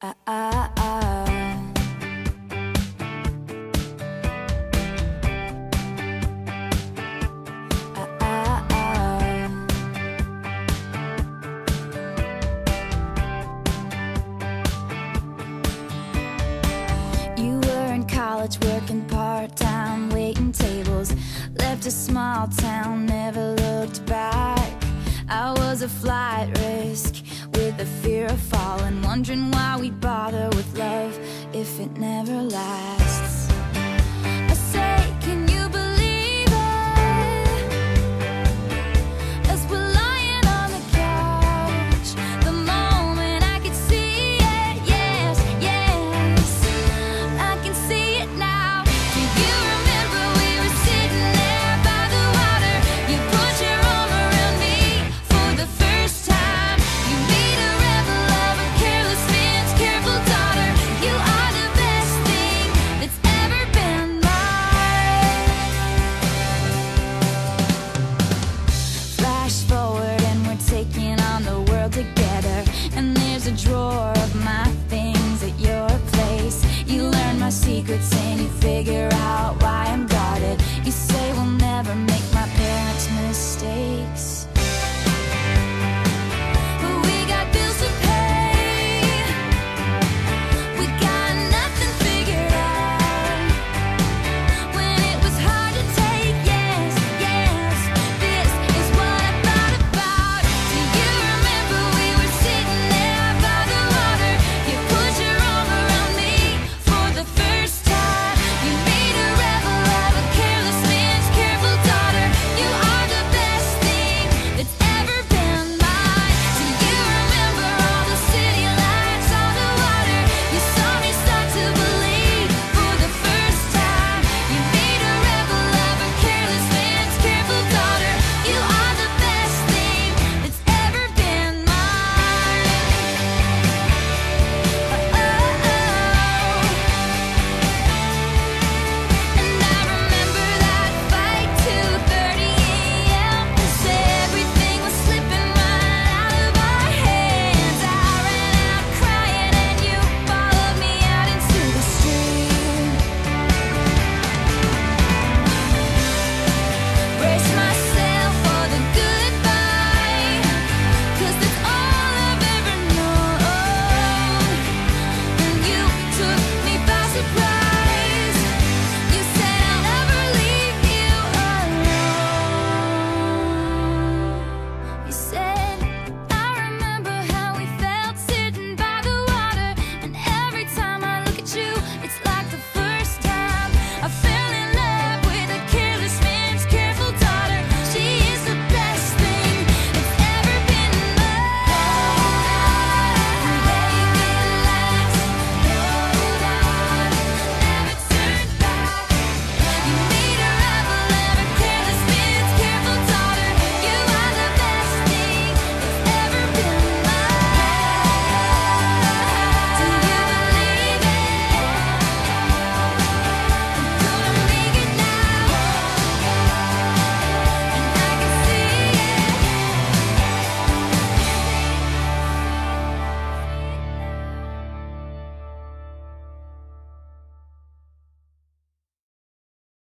Ah, ah, ah. Ah, ah, ah. You were in college working part-time, waiting tables, left a small town, never looked back. I was a flight risk with the fear of falling, wondering why we bother with love if it never lasts.